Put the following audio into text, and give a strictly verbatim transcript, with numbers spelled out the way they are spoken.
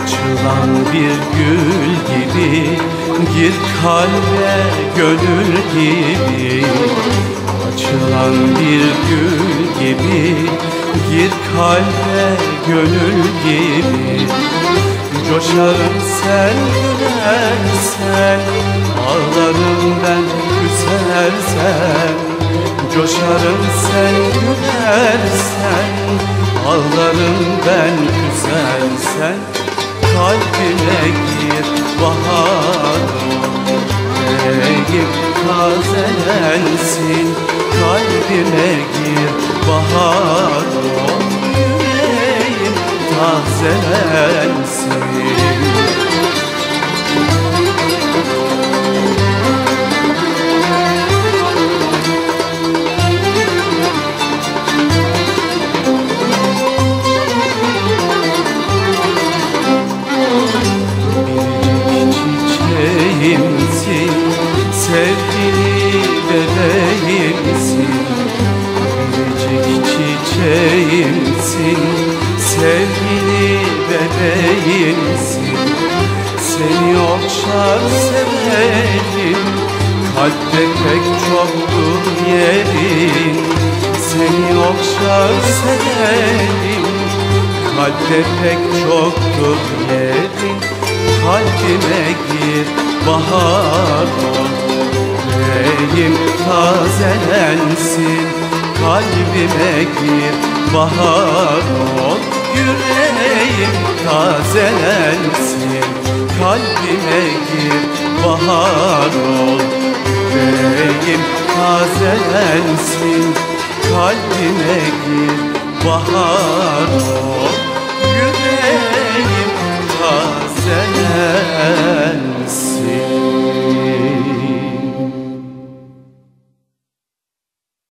Açılan bir gül gibi gir kalbe gönül gibi. Açılan bir gül gibi gir kalbe gönül gibi. Coşarım sen gülersen, ağlarım ben küsersen. Coşarım sen gülersen, ağlarım ben küsersen. Kalbime gir bahar ol, yüreğim tazelensin. Kalbime gir bahar ol, yüreğim tazelensin. Çiçeğimsin, sevgili bebeğimsin. Biricik çiçeğimsin, sevgili bebeğimsin. Seni okşar severim, kalpte pek çoktur yerin. Seni okşar severim, kalpte pek çoktur yerin. Kalbime gir bahar ol, yüreğim tazelensin. Kalbime gir bahar ol, yüreğim tazelensin. Kalbime gir bahar ol, yüreğim tazelensin. Kalbime gir bahar ol, yüreğim